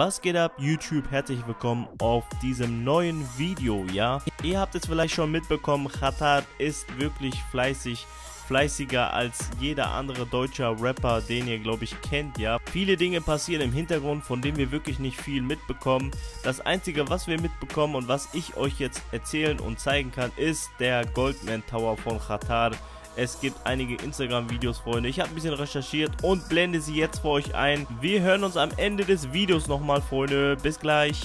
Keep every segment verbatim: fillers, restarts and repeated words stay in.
Was geht ab, YouTube? Herzlich willkommen auf diesem neuen Video, ja? Ihr habt es vielleicht schon mitbekommen, Xatar ist wirklich fleißig, fleißiger als jeder andere deutscher Rapper, den ihr, glaube ich, kennt, ja? Viele Dinge passieren im Hintergrund, von denen wir wirklich nicht viel mitbekommen. Das Einzige, was wir mitbekommen und was ich euch jetzt erzählen und zeigen kann, ist der Goldman Tower von Xatar. Es gibt einige Instagram-Videos, Freunde. Ich habe ein bisschen recherchiert und blende sie jetzt für euch ein. Wir hören uns am Ende des Videos nochmal, Freunde. Bis gleich.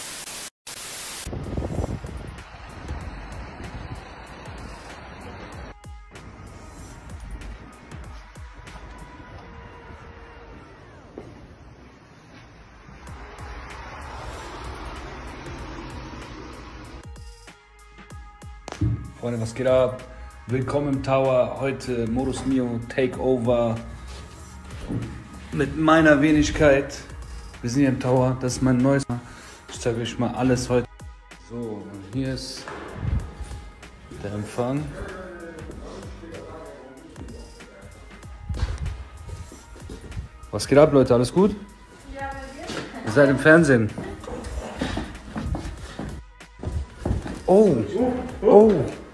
Freunde, was geht ab? Willkommen im Tower, heute Modus Mio Takeover mit meiner Wenigkeit. Wir sind hier im Tower, das ist mein neues. Ich zeige euch mal alles heute. So, und hier ist der Empfang. Was geht ab, Leute? Alles gut? Ja, bei dir? Ihr seid im Fernsehen. Oh, oh.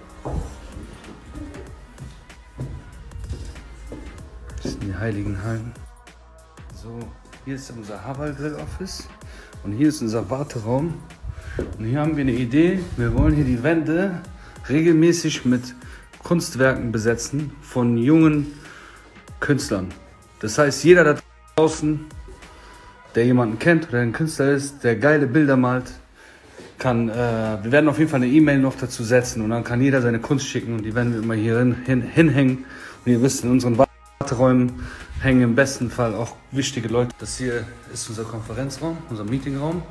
Das sind die heiligen Hallen. So, hier ist unser Haval Grill Office und hier ist unser Warteraum. Und hier haben wir eine Idee. Wir wollen hier die Wände regelmäßig mit Kunstwerken besetzen von jungen Künstlern. Das heißt, jeder da draußen, der jemanden kennt oder ein Künstler ist, der geile Bilder malt, kann, äh, wir werden auf jeden Fall eine E-Mail noch dazu setzen und dann kann jeder seine Kunst schicken und die werden wir immer hier hin, hin, hinhängen. Und ihr wisst, in unseren Warteräumen hängen im besten Fall auch wichtige Leute. Das hier ist unser Konferenzraum, unser Meetingraum.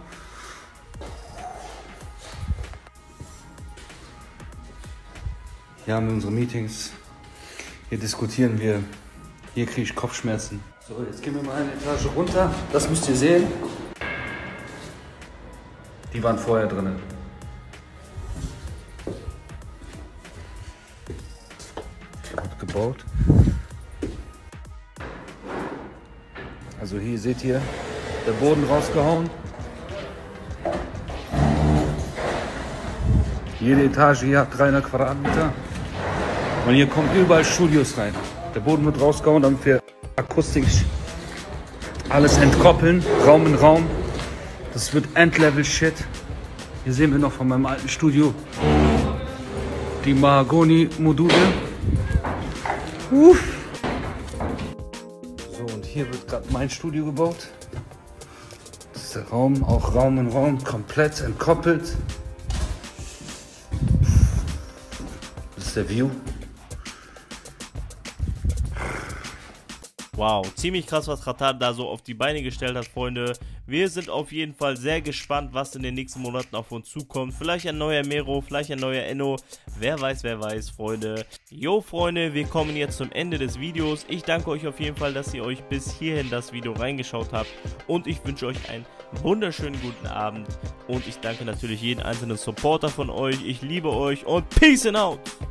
Hier haben wir unsere Meetings, hier diskutieren wir, hier kriege ich Kopfschmerzen. So, jetzt gehen wir mal eine Etage runter, das müsst ihr sehen. Die waren vorher drin. Gut gebaut. Also hier seht ihr, der Boden rausgehauen. Jede Etage hier hat dreihundert Quadratmeter. Und hier kommen überall Studios rein. Der Boden wird rausgehauen, damit wir akustisch alles entkoppeln, Raum in Raum. Das wird Endlevel-Shit. Hier sehen wir noch von meinem alten Studio die Mahagoni-Module. Uff. So, und hier wird gerade mein Studio gebaut. Das ist der Raum, auch Raum in Raum, komplett entkoppelt. Das ist der View. Wow, ziemlich krass, was Xatar da so auf die Beine gestellt hat, Freunde. Wir sind auf jeden Fall sehr gespannt, was in den nächsten Monaten auf uns zukommt. Vielleicht ein neuer Mero, vielleicht ein neuer Enno. Wer weiß, wer weiß, Freunde. Jo, Freunde, wir kommen jetzt zum Ende des Videos. Ich danke euch auf jeden Fall, dass ihr euch bis hierhin das Video reingeschaut habt. Und ich wünsche euch einen wunderschönen guten Abend. Und ich danke natürlich jeden einzelnen Supporter von euch. Ich liebe euch und Peace and out.